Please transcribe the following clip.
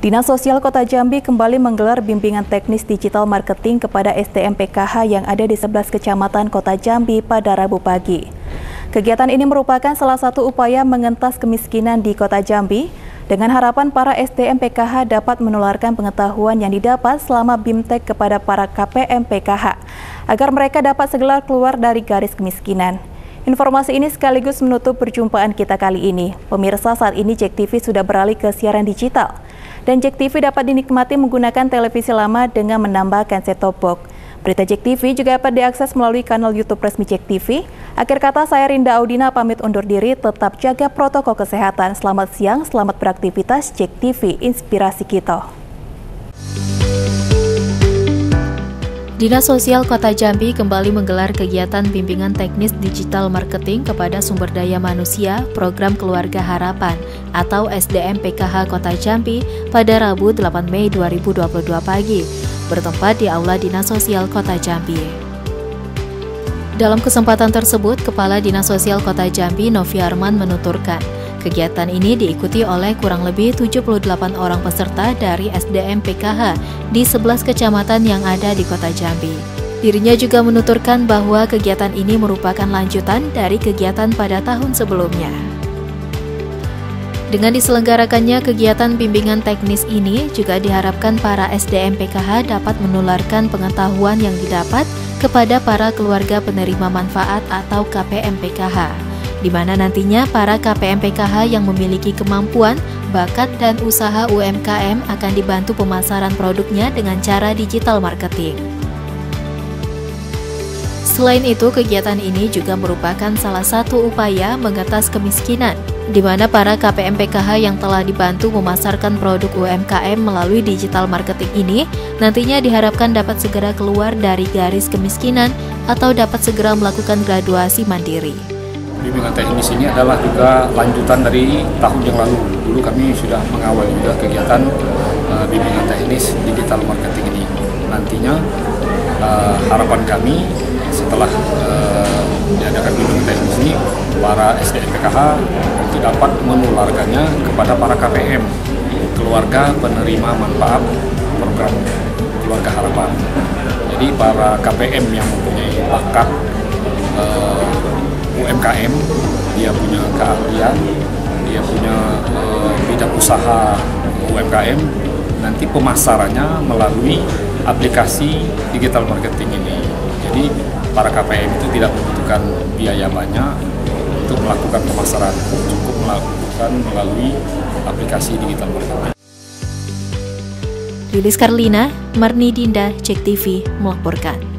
Dinas Sosial Kota Jambi kembali menggelar bimbingan teknis digital marketing kepada SDM PKH yang ada di 11 kecamatan Kota Jambi pada Rabu pagi. Kegiatan ini merupakan salah satu upaya mengentas kemiskinan di Kota Jambi dengan harapan para SDM PKH dapat menularkan pengetahuan yang didapat selama BIMTEK kepada para KPM PKH agar mereka dapat segera keluar dari garis kemiskinan. Informasi ini sekaligus menutup perjumpaan kita kali ini. Pemirsa, saat ini JEK TV sudah beralih ke siaran digital. Dan JEK TV dapat dinikmati menggunakan televisi lama dengan menambahkan set-top box. Berita JEK TV juga dapat diakses melalui kanal YouTube resmi JEK TV. Akhir kata, saya Rinda Audina pamit undur diri, tetap jaga protokol kesehatan. Selamat siang, selamat beraktivitas. JEK TV, inspirasi kita. Dinas Sosial Kota Jambi kembali menggelar kegiatan bimbingan teknis digital marketing kepada sumber daya manusia program Keluarga Harapan atau SDM PKH Kota Jambi pada Rabu 8 Mei 2022 pagi, bertempat di Aula Dinas Sosial Kota Jambi. Dalam kesempatan tersebut, Kepala Dinas Sosial Kota Jambi Novi Arman menuturkan, kegiatan ini diikuti oleh kurang lebih 78 orang peserta dari SDM PKH di 11 kecamatan yang ada di Kota Jambi. Dirinya juga menuturkan bahwa kegiatan ini merupakan lanjutan dari kegiatan pada tahun sebelumnya. Dengan diselenggarakannya kegiatan bimbingan teknis ini juga diharapkan para SDM PKH dapat menularkan pengetahuan yang didapat kepada para keluarga penerima manfaat atau KPM PKH, di mana nantinya para KPM PKH yang memiliki kemampuan, bakat, dan usaha UMKM akan dibantu pemasaran produknya dengan cara digital marketing. Selain itu, kegiatan ini juga merupakan salah satu upaya mengetas kemiskinan, di mana para KPM PKH yang telah dibantu memasarkan produk UMKM melalui digital marketing ini nantinya diharapkan dapat segera keluar dari garis kemiskinan atau dapat segera melakukan graduasi mandiri. Bimbingan teknis ini adalah juga lanjutan dari tahun yang lalu. Dulu kami sudah mengawal juga kegiatan bimbingan teknis digital marketing ini. Nantinya harapan kami setelah diadakan bimbingan teknis ini, para SDM PKH nanti dapat menularkannya kepada para KPM, keluarga penerima manfaat program Keluarga Harapan. Jadi para KPM yang mempunyai bakat UMKM, dia punya keahlian, dia punya bidang usaha UMKM, nanti pemasarannya melalui aplikasi digital marketing ini. Jadi para KPM itu tidak membutuhkan biaya banyak untuk melakukan pemasaran, cukup melakukan melalui aplikasi digital marketing. Lilis Karlina, Marni Dinda, JEK TV melaporkan.